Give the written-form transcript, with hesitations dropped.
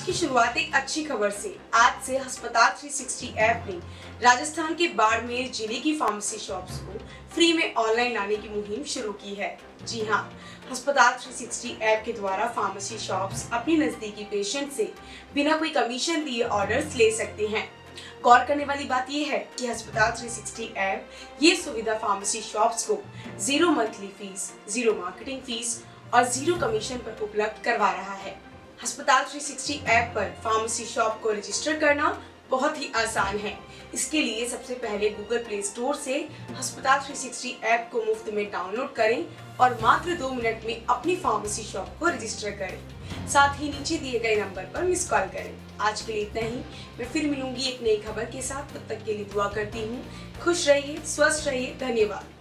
की शुरुआत एक अच्छी खबर से। आज से अस्पताल 360 ऐप ने राजस्थान के बाड़मेर जिले की फार्मेसी शॉप्स को फ्री में ऑनलाइन लाने की मुहिम शुरू की है। जी हां, अस्पताल 360 ऐप के द्वारा फार्मेसी शॉप्स अपने नजदीकी पेशेंट से बिना कोई कमीशन दिए ऑर्डर्स ले सकते हैं। गौर करने वाली बात यह है कि अस्पताल 360 ऐप ये सुविधा फार्मेसी शॉप्स को zero monthly fees, zero marketing fees और जीरो कमीशन पर उपलब्ध करवा रहा है। अस्पताल 360 ऐप पर फार्मेसी शॉप को रजिस्टर करना बहुत ही आसान है। इसके लिए सबसे पहले गूगल प्ले स्टोर से अस्पताल 360 ऐप को मुफ्त में डाउनलोड करें और मात्र 2 मिनट में अपनी फार्मेसी शॉप को रजिस्टर करें। साथ ही नीचे दिए गए नंबर पर मिस कॉल करें। आज के लिए इतना ही। मैं फिर मिलूंगी एक नई खबर के साथ। तब तक के लिए दुआ करती हूँ। खुश रहिए, स्वस्थ रहिए। धन्यवाद।